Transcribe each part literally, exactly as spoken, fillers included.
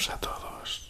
Bienvenidos a todos.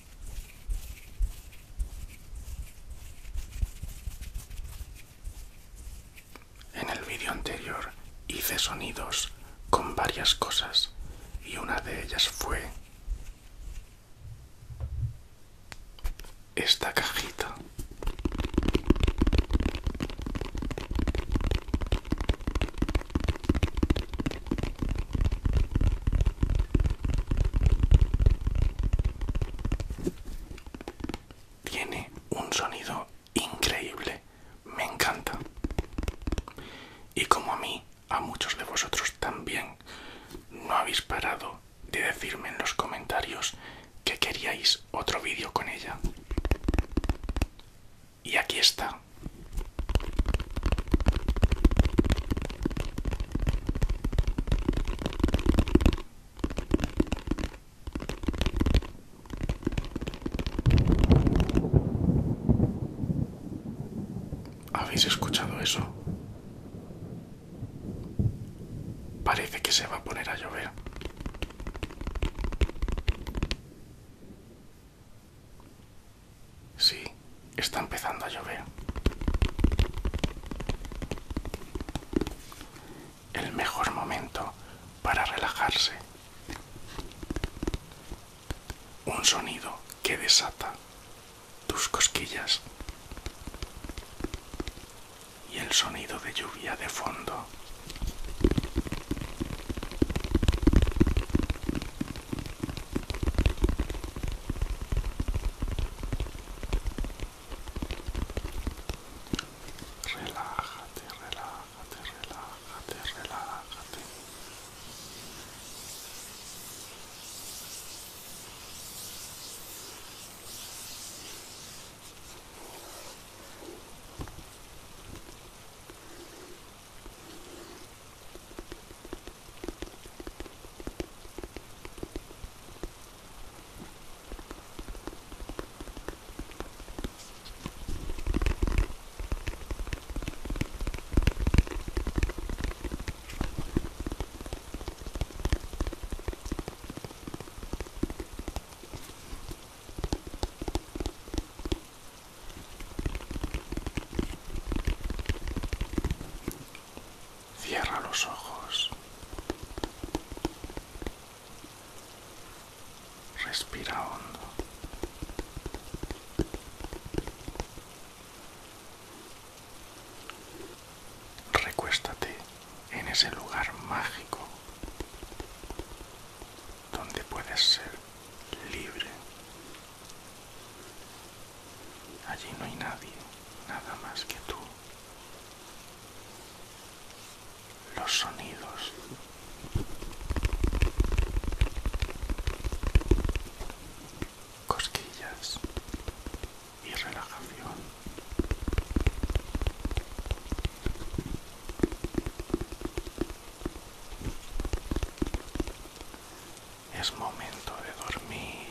En el vídeo anterior hice sonidos con varias cosas y una de ellas fue esta cajita. Tiene un sonido increíble, me encanta. Y como a mí, a muchos de vosotros también, no habéis parado de decirme en los comentarios que queríais otro vídeo con ella. Y aquí está. ¿Habéis escuchado eso? Parece que se va a poner a llover. Sí, está empezando a llover. El mejor momento para relajarse. Un sonido que desata tus cosquillas. Y el sonido de lluvia de fondo. Relájate, relájate, relájate, relájate. Cierra los ojos. Respira hondo. Recuéstate en ese lugar mágico donde puedes ser libre. Allí no hay nadie, nada más que tú. Los sonidos. Cosquillas y relajación. Es momento de dormir.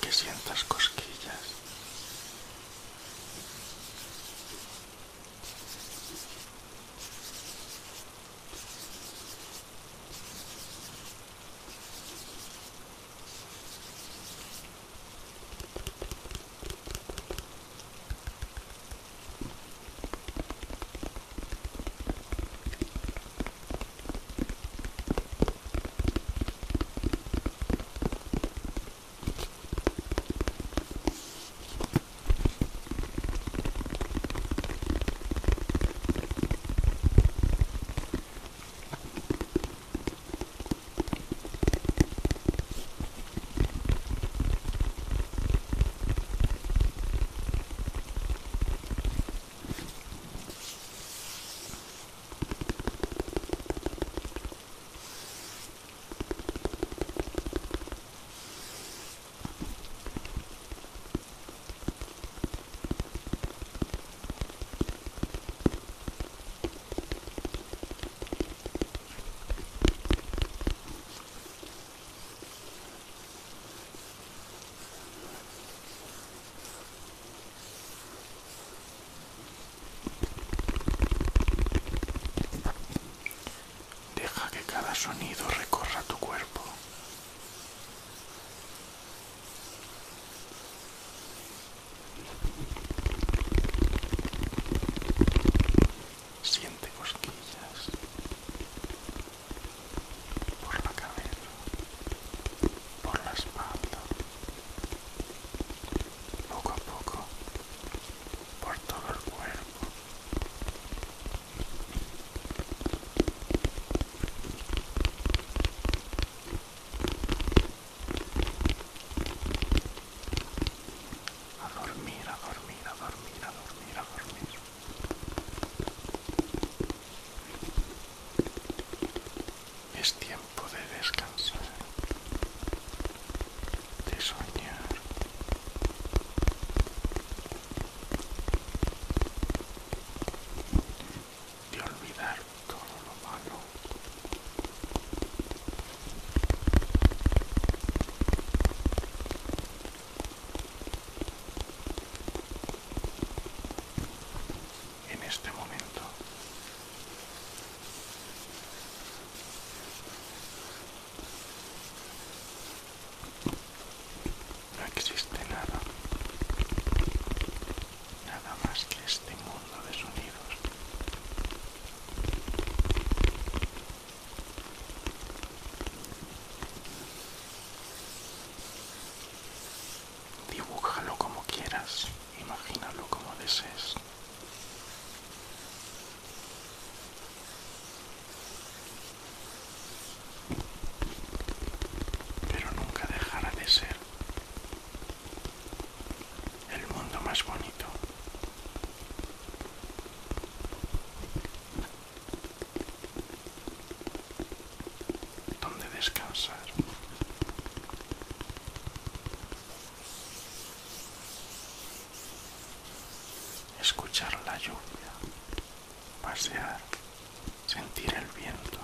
que sientas cosquillas. Deja que cada sonido recorra tu cuerpo. Siente cosquillas por la cabeza, por la espalda, poco a poco, por todo el cuerpo. A dormir, a dormir, a dormir, a dormir, a dormir. Es tiempo de descansar, de soñar, de olvidar todo lo malo. En este momento no existe nada, nada más que este mundo de sonidos. Dibújalo como quieras, imagínalo como desees. Pero nunca dejará de ser el mundo más bonito, donde descansar. Escuchar la lluvia, pasear, sentir el viento.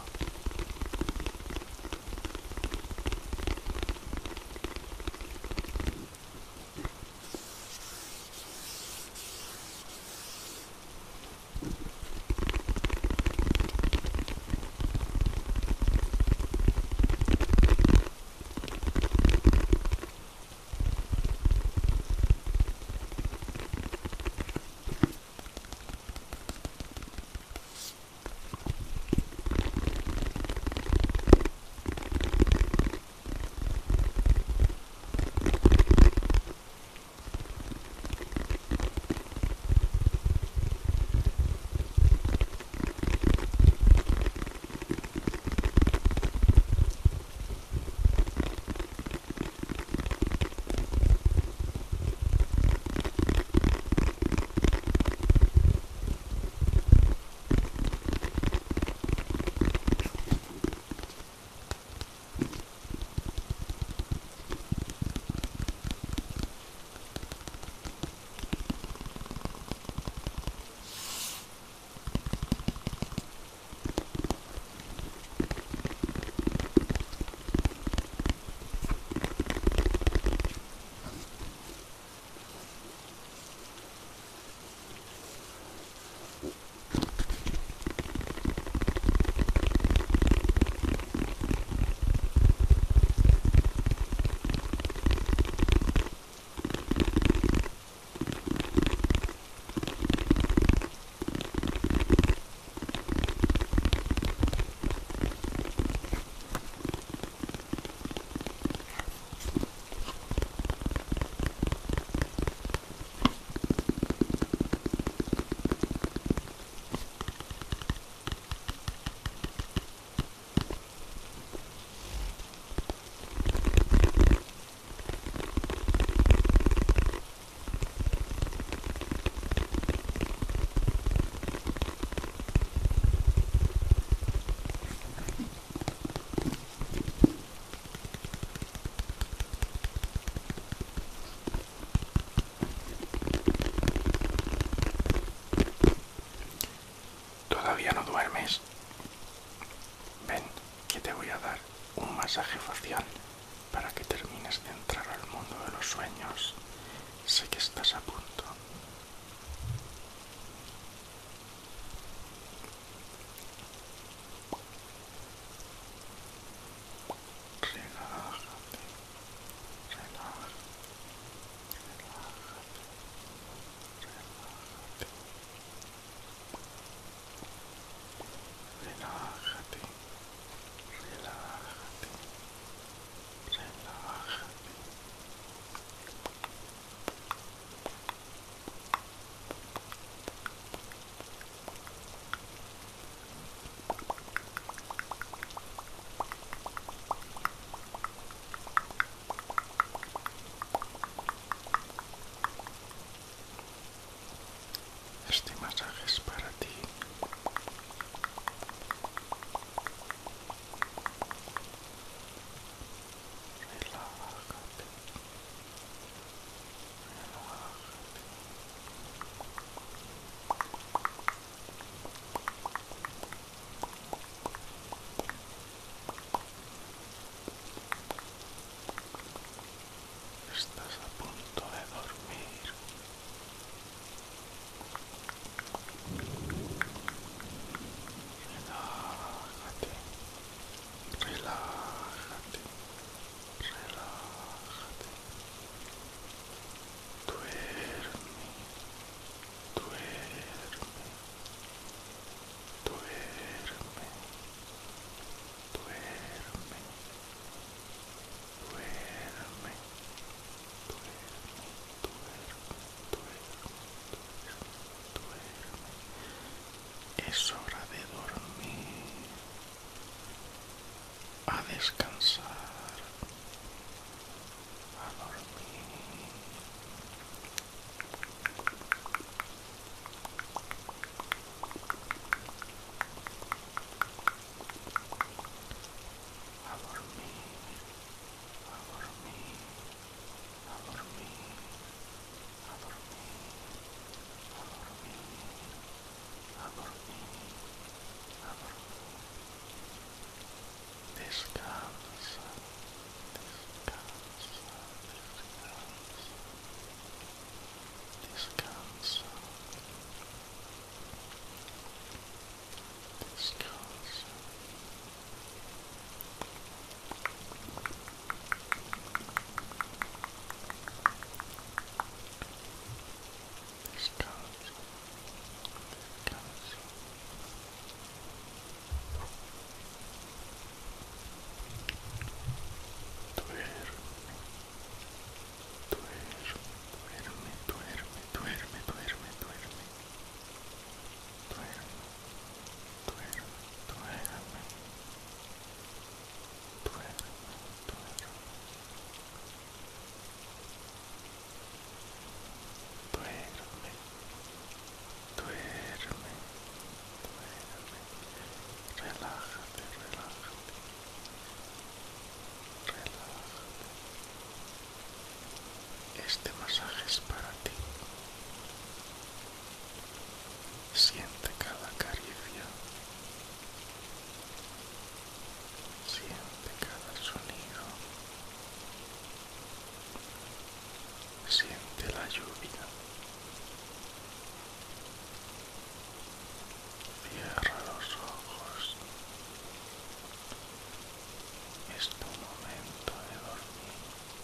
estás a punto de dormir. Relájate, relájate, relájate. Duerme, duerme, duerme, duerme, duerme, es hora de dormir, a descansar, a dormir. A dormir, a dormir, a dormir, a dormir, a dormir, a dormir, a dormir. Descansa, descansa, descansa, descansa, descansa. Descansa, descansa. Duerme, duerme, duerme, duerme, duerme, duerme, duerme, duerme, duerme, duerme, duerme, duerme, duerme, duerme, duerme, relájate, relájate, relájate. Este masaje es para ti. Siente cada caricia, siente cada sonido, siente la lluvia. Cierra los ojos. Es tu momento de dormir.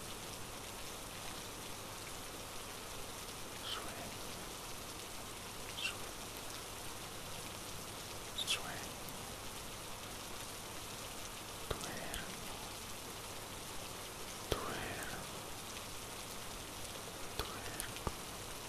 Sueña, sueña, sueña. Duerme, duerme, duerme,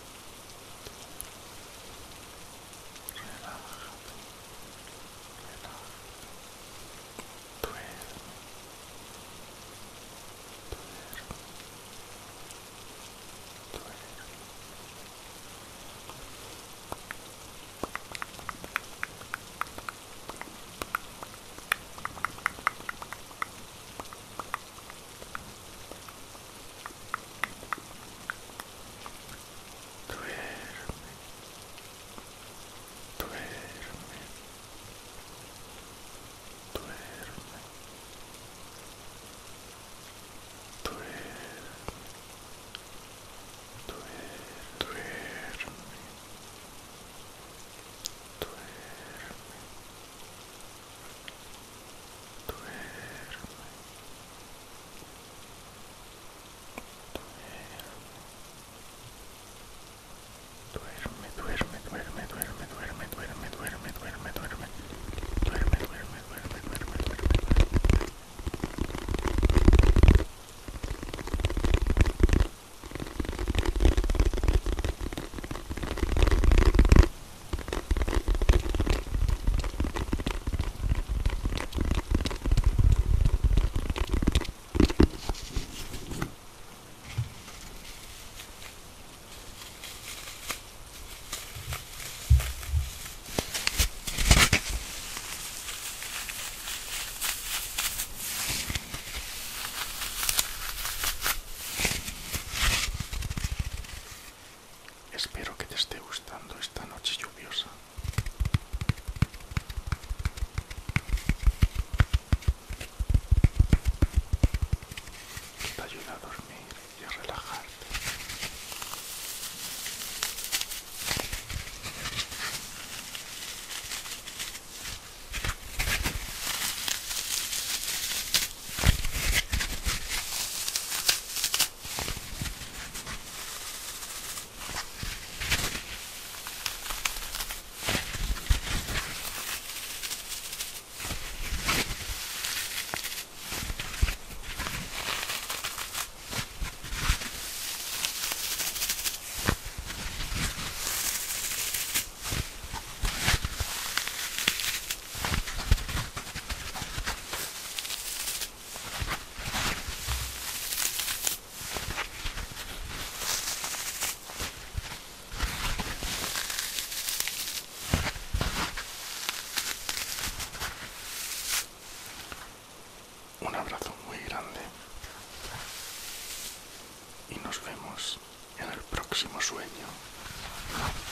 y nos vemos en el próximo sueño.